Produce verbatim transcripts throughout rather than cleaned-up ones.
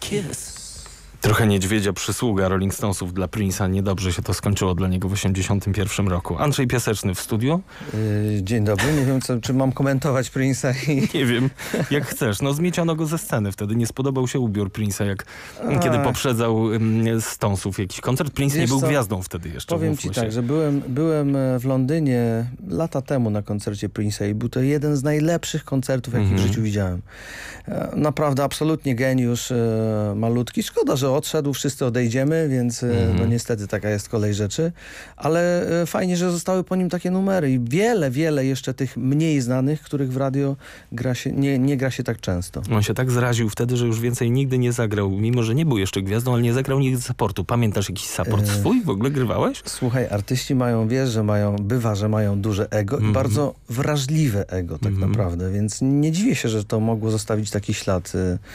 kiss. Trochę niedźwiedzia przysługa Rolling Stonesów dla Prince'a. Niedobrze się to skończyło dla niego w osiemdziesiątym pierwszym roku. Andrzej Piaseczny w studiu. Yy, dzień dobry. Nie wiem, co, czy mam komentować Prince'a. I... Nie wiem, jak chcesz. No zmieciono go ze sceny wtedy. Nie spodobał się ubiór Prince'a, jak A. kiedy poprzedzał um, Stonesów jakiś koncert. Prince Wiesz nie był co? gwiazdą wtedy jeszcze. Powiem ci tak, że byłem, byłem w Londynie lata temu na koncercie Prince'a i był to jeden z najlepszych koncertów, jakich mm-hmm. w życiu widziałem. Naprawdę, absolutnie geniusz. Malutki. Szkoda, że odszedł, wszyscy odejdziemy, więc mm-hmm. no niestety taka jest kolej rzeczy, ale fajnie, że zostały po nim takie numery i wiele, wiele jeszcze tych mniej znanych, których w radio gra się, nie, nie gra się tak często. On się tak zraził wtedy, że już więcej nigdy nie zagrał, mimo że nie był jeszcze gwiazdą, ale nie zagrał nigdy supportu. Pamiętasz jakiś support swój? W ogóle grywałeś? Słuchaj, artyści mają, wiesz, że mają, bywa, że mają duże ego mm-hmm. i bardzo wrażliwe ego tak mm-hmm. naprawdę, więc nie dziwię się, że to mogło zostawić taki ślad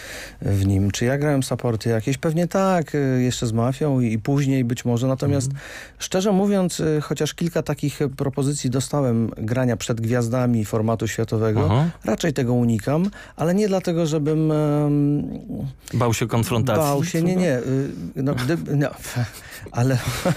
w nim. Czy ja grałem supporty jakieś? Pewnie tak, jeszcze z Mafią i później być może. Natomiast mm. szczerze mówiąc, chociaż kilka takich propozycji dostałem grania przed gwiazdami formatu światowego, Aha. raczej tego unikam, ale nie dlatego, żebym... Um, bał się konfrontacji? Bał się, nie, nie. No, gdyby, no, ale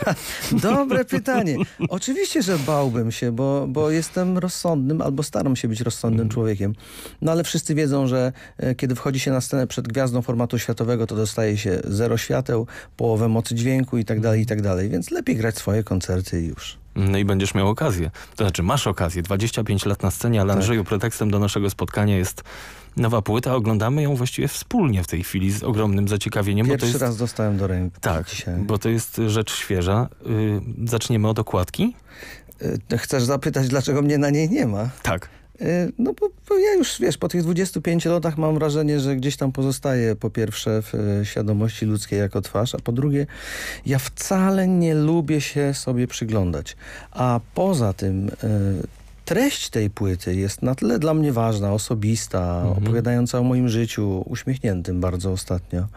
dobre pytanie. Oczywiście, że bałbym się, bo, bo jestem rozsądnym, albo staram się być rozsądnym mm. człowiekiem. No ale wszyscy wiedzą, że kiedy wchodzi się na scenę przed gwiazdą formatu światowego, to dostaje się zero świateł, połowę mocy dźwięku i tak dalej, i tak dalej. Więc lepiej grać swoje koncerty i już. No i będziesz miał okazję. To znaczy masz okazję. dwadzieścia pięć lat na scenie, ale Andrzeju, tak. pretekstem do naszego spotkania jest nowa płyta. Oglądamy ją właściwie wspólnie w tej chwili z ogromnym zaciekawieniem. Pierwszy bo to jest... raz dostałem do ręki. Tak, dzisiaj. Bo to jest rzecz świeża. Yy, zaczniemy od okładki. Yy, chcesz zapytać, dlaczego mnie na niej nie ma? Tak. No bo, bo ja już, wiesz, po tych dwudziestu pięciu latach mam wrażenie, że gdzieś tam pozostaje po pierwsze w świadomości ludzkiej jako twarz, a po drugie ja wcale nie lubię się sobie przyglądać. A poza tym treść tej płyty jest na tyle dla mnie ważna, osobista, mhm. opowiadająca o moim życiu, uśmiechniętym bardzo ostatnio,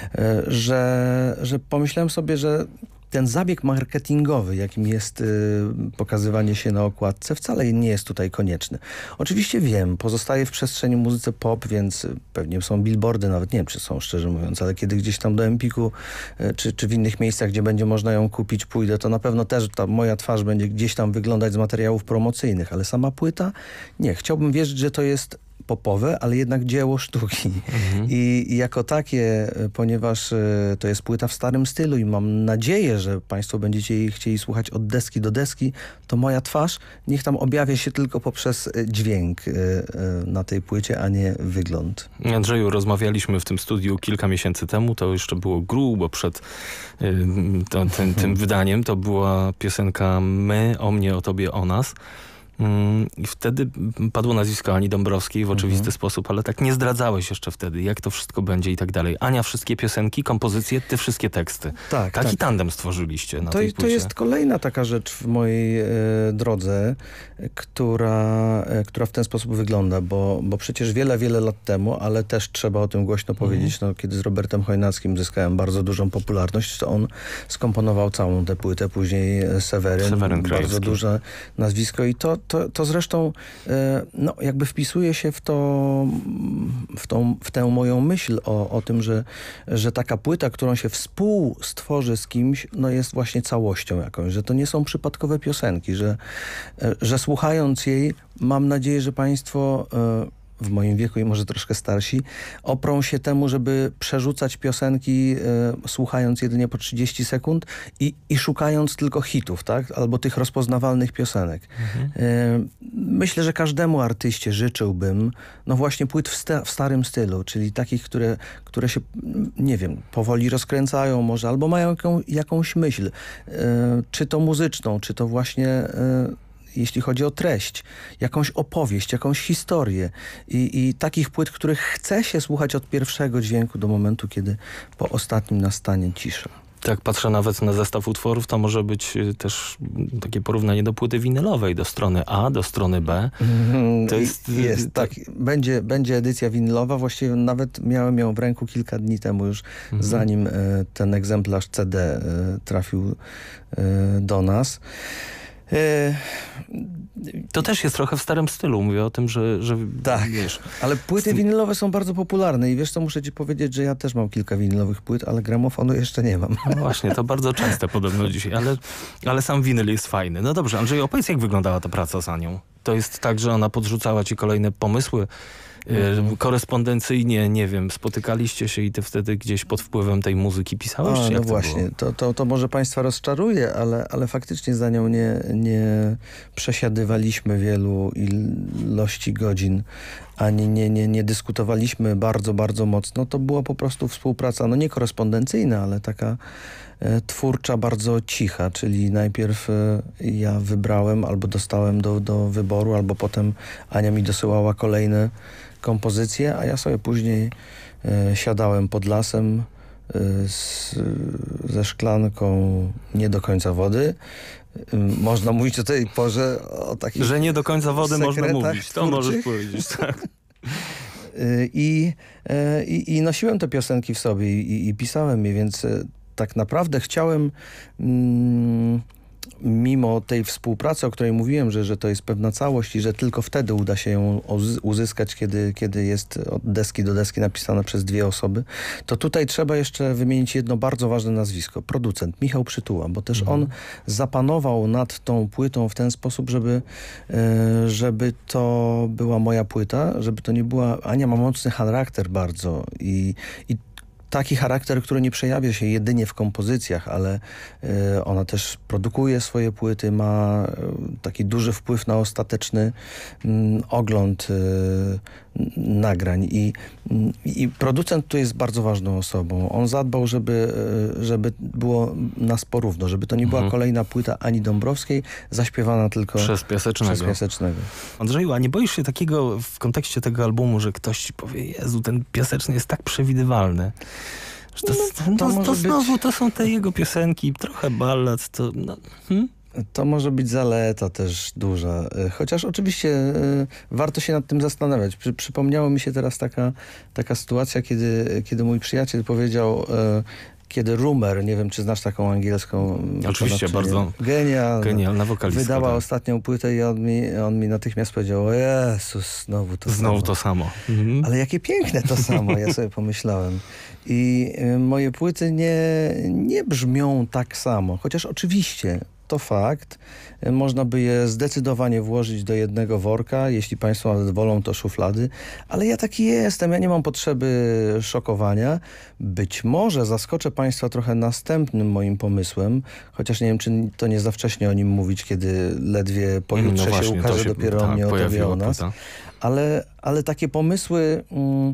że, że pomyślałem sobie, że ten zabieg marketingowy, jakim jest y, pokazywanie się na okładce, wcale nie jest tutaj konieczny. Oczywiście wiem, pozostaje w przestrzeni muzyce pop, więc pewnie są billboardy, nawet nie wiem, czy są, szczerze mówiąc, ale kiedy gdzieś tam do Empiku y, czy, czy w innych miejscach, gdzie będzie można ją kupić, pójdę, to na pewno też ta moja twarz będzie gdzieś tam wyglądać z materiałów promocyjnych, ale sama płyta? Nie. Chciałbym wierzyć, że to jest popowe, ale jednak dzieło sztuki. Mhm. I, I jako takie, ponieważ y, to jest płyta w starym stylu i mam nadzieję, że państwo będziecie jej chcieli słuchać od deski do deski, to moja twarz niech tam objawia się tylko poprzez dźwięk y, y, na tej płycie, a nie wygląd. Andrzeju, rozmawialiśmy w tym studiu kilka miesięcy temu, to jeszcze było grubo przed y, to, ten, tym wydaniem. To była piosenka My, o mnie, o tobie, o nas. I wtedy padło nazwisko Ani Dąbrowskiej w oczywisty mhm. sposób, ale tak nie zdradzałeś jeszcze wtedy, jak to wszystko będzie i tak dalej. Ania wszystkie piosenki, kompozycje, ty wszystkie teksty. Tak, Taki tak. tandem stworzyliście na to, tej płycie. To jest kolejna taka rzecz w mojej e, drodze, która, e, która w ten sposób wygląda, bo, bo przecież wiele, wiele lat temu, ale też trzeba o tym głośno mhm. powiedzieć, no, kiedy z Robertem Chojnackim zyskałem bardzo dużą popularność, to on skomponował całą tę płytę, później Seweryn, Seweryn bardzo duże nazwisko i to To, to zresztą no, jakby wpisuje się w, to, w, tą, w tę moją myśl o, o tym, że, że taka płyta, którą się współstworzy z kimś, no jest właśnie całością jakąś, że to nie są przypadkowe piosenki, że, że słuchając jej mam nadzieję, że państwo w moim wieku i może troszkę starsi, oprą się temu, żeby przerzucać piosenki e, słuchając jedynie po trzydzieści sekund i, i szukając tylko hitów, tak? Albo tych rozpoznawalnych piosenek. Mhm. E, myślę, że każdemu artyście życzyłbym no właśnie płyt w, sta w starym stylu, czyli takich, które, które się, nie wiem, powoli rozkręcają może, albo mają jaką, jakąś myśl. E, czy to muzyczną, czy to właśnie e, jeśli chodzi o treść, jakąś opowieść, jakąś historię i, i takich płyt, których chce się słuchać od pierwszego dźwięku do momentu, kiedy po ostatnim nastanie cisza. Tak, patrzę nawet na zestaw utworów, to może być też takie porównanie do płyty winylowej, do strony A, do strony B. To jest, jest tak. Będzie, będzie edycja winylowa, właściwie nawet miałem ją w ręku kilka dni temu już, mhm. zanim e, ten egzemplarz C D e, trafił e, do nas. E, To też jest trochę w starym stylu. Mówię o tym, że, że tak, wiesz... ale płyty winylowe są bardzo popularne i wiesz co, muszę ci powiedzieć, że ja też mam kilka winylowych płyt, ale gramofonu jeszcze nie mam. No właśnie, to bardzo częste podobno dzisiaj, ale, ale sam winyl jest fajny. No dobrze, Andrzej, opowiedz, jak wyglądała ta praca z Anią? To jest tak, że ona podrzucała ci kolejne pomysły, Mhm. korespondencyjnie, nie wiem, spotykaliście się i ty wtedy gdzieś pod wpływem tej muzyki pisałeś? A, czy jak no to właśnie, było? to, to, to może państwa rozczaruje, ale, ale faktycznie za nią nie, nie przesiadywaliśmy wielu ilości godzin, ani nie, nie, nie dyskutowaliśmy bardzo, bardzo mocno. To była po prostu współpraca, no nie korespondencyjna, ale taka e, twórcza, bardzo cicha, czyli najpierw e, ja wybrałem albo dostałem do, do wyboru, albo potem Ania mi dosyłała kolejne kompozycje, a ja sobie później e, siadałem pod lasem e, z, ze szklanką nie do końca wody. E, można mówić o tej porze o takich Że nie do końca wody można sekretach mówić. To twórczych. możesz powiedzieć, tak. E, I, e, i, I nosiłem te piosenki w sobie i, i pisałem je, więc e, tak naprawdę chciałem mm, mimo tej współpracy, o której mówiłem, że, że to jest pewna całość i że tylko wtedy uda się ją uzyskać, kiedy, kiedy jest od deski do deski napisana przez dwie osoby, to tutaj trzeba jeszcze wymienić jedno bardzo ważne nazwisko. Producent Michał Przytuła, bo też Mhm. on zapanował nad tą płytą w ten sposób, żeby, e, żeby to była moja płyta, żeby to nie była... Ania ma mocny charakter bardzo i, i taki charakter, który nie przejawia się jedynie w kompozycjach, ale y, ona też produkuje swoje płyty, ma y, taki duży wpływ na ostateczny y, ogląd y, nagrań. I, y, I producent tu jest bardzo ważną osobą. On zadbał, żeby, y, żeby było nas porówno, żeby to nie była Mhm. kolejna płyta Ani Dąbrowskiej, zaśpiewana tylko Przez Piasecznego. przez Piasecznego. Andrzeju, a nie boisz się takiego w kontekście tego albumu, że ktoś ci powie, Jezu, ten Piaseczny jest tak przewidywalny. Że to, No, to, to to, może to być- znowu to są te jego piosenki, trochę ballad, to... No, hmm? To może być zaleta też duża. E, Chociaż oczywiście e, warto się nad tym zastanawiać. Przy, przypomniało mi się teraz taka, taka sytuacja, kiedy, kiedy mój przyjaciel powiedział, e, kiedy Rumer, nie wiem czy znasz taką angielską Oczywiście, wykonawczynię, bardzo genialna, Genialna wokalistka. wydała tak. ostatnią płytę i on mi, on mi natychmiast powiedział, o Jezus, znowu to Znowu samo. to samo. Mhm. Ale jakie piękne to samo, ja sobie pomyślałem. I y, moje płyty nie, nie brzmią tak samo, chociaż oczywiście to fakt. Y, Można by je zdecydowanie włożyć do jednego worka, jeśli państwo nawet wolą, to szuflady, ale ja taki jestem, ja nie mam potrzeby szokowania. Być może zaskoczę państwa trochę następnym moim pomysłem, chociaż nie wiem, czy to nie za wcześnie o nim mówić, kiedy ledwie pojutrze No właśnie, się to ukaże się, dopiero tak, mnie o tobie pojawiła o nas. płyta. Ale, ale takie pomysły, mm,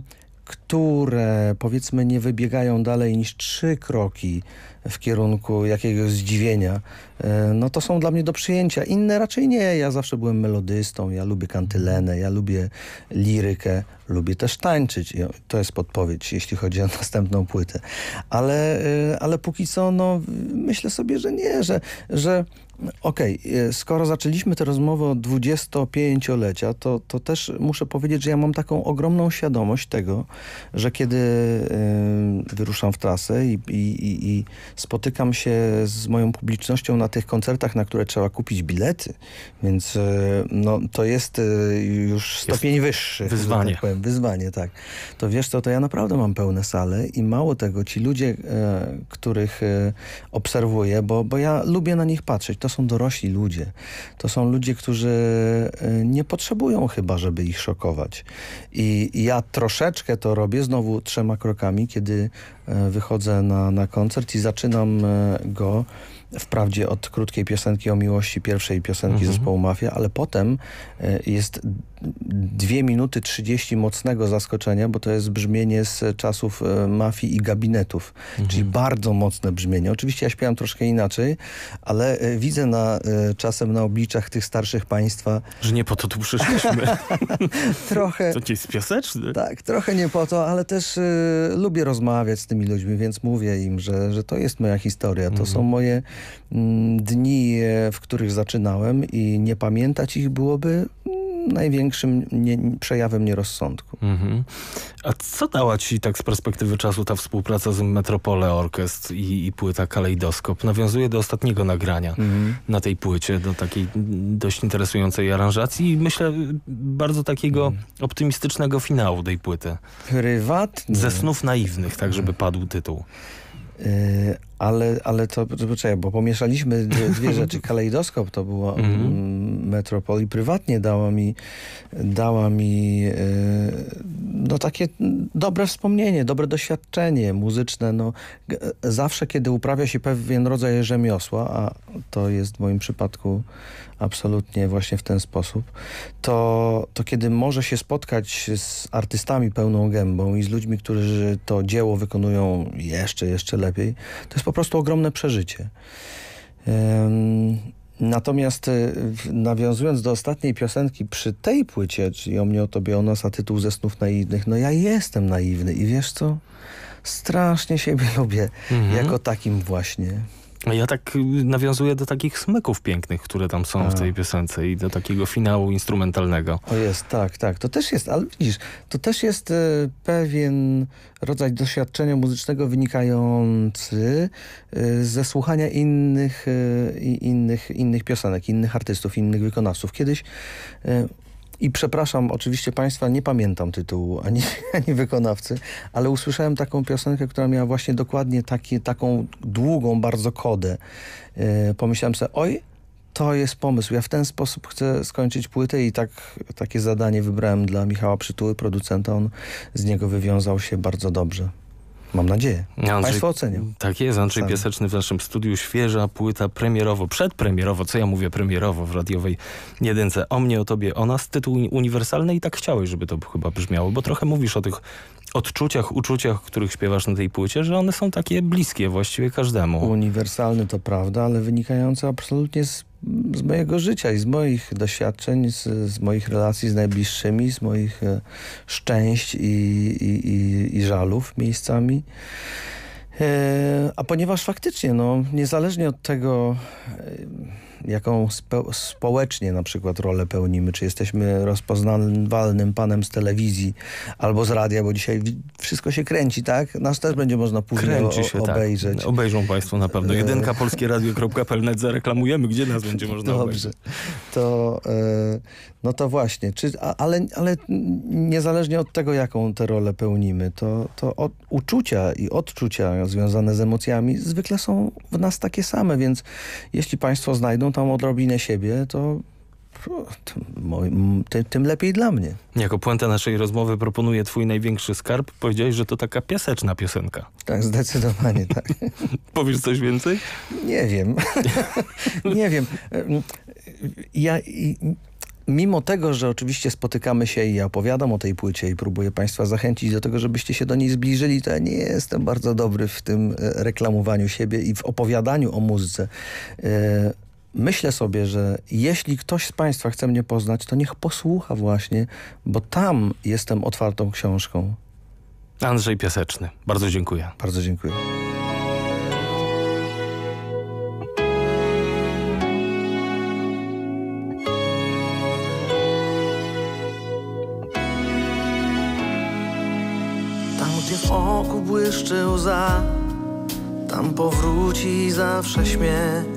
które powiedzmy nie wybiegają dalej niż trzy kroki w kierunku jakiegoś zdziwienia, e, no to są dla mnie do przyjęcia. Inne raczej nie. Ja zawsze byłem melodystą, ja lubię kantylenę, ja lubię lirykę, lubię też tańczyć. I to jest podpowiedź, jeśli chodzi o następną płytę. Ale, e, ale póki co, no myślę sobie, że nie, że, że okej, okay, skoro zaczęliśmy tę rozmowę od dwudziestopięciolecia, to, to też muszę powiedzieć, że ja mam taką ogromną świadomość tego, że kiedy y, wyruszam w trasę i, i, i spotykam się z moją publicznością na tych koncertach, na które trzeba kupić bilety, więc y, no, to jest y, już stopień wyższy. wyzwanie. że Tak powiem, wyzwanie, tak. To wiesz co, to ja naprawdę mam pełne sale i mało tego, ci ludzie, y, których y, obserwuję, bo, bo ja lubię na nich patrzeć, to są dorośli ludzie. To są ludzie, którzy y, nie potrzebują chyba, żeby ich szokować. I ja troszeczkę to robię znowu trzema krokami, kiedy y, wychodzę na, na koncert i zaczynam y, go wprawdzie od krótkiej piosenki o miłości, pierwszej piosenki Mhm. zespołu Mafia, ale potem y, jest dwie minuty trzydzieści mocnego zaskoczenia, bo to jest brzmienie z czasów y, Mafii i Gabinetów, Mhm. czyli bardzo mocne brzmienie. Oczywiście ja śpiewam troszkę inaczej, ale y, widzę na, y, czasem na obliczach tych starszych państwa Że nie po to tu przyszliśmy. trochę... To ci jest piaseczny. Tak, trochę nie po to, ale też y, lubię rozmawiać z tymi ludźmi, więc mówię im, że, że to jest moja historia. To Mhm. są moje mm, dni, e, w których zaczynałem i nie pamiętać ich byłoby mm, największym nie, przejawem nierozsądku. Mhm. A co dała ci tak z perspektywy czasu ta współpraca z Metropole Orkest i, i płyta Kalejdoskop? Nawiązuje do ostatniego nagrania mhm. na tej płycie, do takiej dość interesującej aranżacji i myślę bardzo takiego mhm. optymistycznego finału tej płyty. Prywatnie. Ze snów naiwnych, tak żeby padł tytuł. Yy, ale, ale to, poczekaj, bo pomieszaliśmy dwie, dwie rzeczy. Kalejdoskop to było mm. Metropol i prywatnie dała mi, dała mi yy, no takie dobre wspomnienie, dobre doświadczenie muzyczne. No, zawsze, kiedy uprawia się pewien rodzaj rzemiosła, a to jest w moim przypadku absolutnie właśnie w ten sposób, to, to kiedy może się spotkać z artystami pełną gębą i z ludźmi, którzy to dzieło wykonują jeszcze, jeszcze lepiej, to jest po prostu ogromne przeżycie. Um, Natomiast nawiązując do ostatniej piosenki przy tej płycie, czyli O mnie, o tobie, o nas, a tytuł Ze snów naiwnych, no ja jestem naiwny i wiesz co? Strasznie siebie lubię mhm. jako takim właśnie. Ja tak nawiązuję do takich smyków pięknych, które tam są A. w tej piosence i do takiego finału instrumentalnego. O jest, tak, tak. To też jest, ale widzisz, to też jest e, pewien rodzaj doświadczenia muzycznego wynikający e, ze słuchania innych, e, innych, innych piosenek, innych artystów, innych wykonawców. Kiedyś e, I przepraszam oczywiście Państwa, nie pamiętam tytułu ani, ani wykonawcy, ale usłyszałem taką piosenkę, która miała właśnie dokładnie taki, taką długą bardzo kodę. Yy, pomyślałem sobie, oj, to jest pomysł. Ja w ten sposób chcę skończyć płytę i tak, takie zadanie wybrałem dla Michała Przytuły, producenta. On z niego wywiązał się bardzo dobrze. Mam nadzieję. Andrzej, Państwo ocenią. Tak jest, Andrzej Sami. Piaseczny w naszym studiu. Świeża płyta premierowo, przedpremierowo, co ja mówię premierowo w radiowej jedynce. O mnie, o tobie, o nas. Tytuł uniwersalny i tak chciałeś, żeby to chyba brzmiało, bo trochę mówisz o tych odczuciach, uczuciach, których śpiewasz na tej płycie, że one są takie bliskie właściwie każdemu. Uniwersalny to prawda, ale wynikające absolutnie z, z mojego życia i z moich doświadczeń, z, z moich relacji z najbliższymi, z moich e, szczęść i, i, i, i żalów miejscami. E, a ponieważ faktycznie, no, niezależnie od tego, e, jaką spo, społecznie na przykład rolę pełnimy, czy jesteśmy rozpoznawalnym panem z telewizji albo z radia, bo dzisiaj wszystko się kręci, tak? Nas też będzie można później kręci się, o, obejrzeć. Tak. Obejrzą Państwo na pewno. Jedynka polskie radio kropka p l net zareklamujemy, gdzie nas będzie można Dobrze. obejrzeć. To, e, no to właśnie. Czy, a, ale, ale niezależnie od tego, jaką tę rolę pełnimy, to, to od, uczucia i odczucia związane z emocjami zwykle są w nas takie same, więc jeśli Państwo znajdą tam odrobinę siebie, to, to ty, tym lepiej dla mnie. Jako puentę naszej rozmowy proponuję twój największy skarb. Powiedziałeś, że to taka piaseczna piosenka. Tak, zdecydowanie tak. Powiesz coś więcej? Nie wiem. Nie wiem. Ja... I, Mimo tego, że oczywiście spotykamy się i ja opowiadam o tej płycie i próbuję Państwa zachęcić do tego, żebyście się do niej zbliżyli, to ja nie jestem bardzo dobry w tym reklamowaniu siebie i w opowiadaniu o muzyce. Myślę sobie, że jeśli ktoś z Państwa chce mnie poznać, to niech posłucha właśnie, bo tam jestem otwartą książką. Andrzej Piaseczny. Bardzo dziękuję. Bardzo dziękuję. W oku błyszczy łza, tam powróci zawsze śmiech.